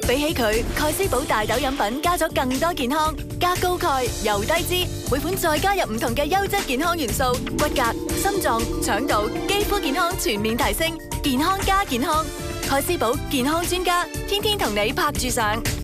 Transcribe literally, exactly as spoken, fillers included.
比起佢，蓋斯堡大豆飲品加咗更多健康，加高鈣又低脂，每款再加入唔同嘅優質健康元素，骨骼、心臟、腸道、肌膚健康全面提升，健康加健康。蓋斯堡健康專家，天天同你拍住上。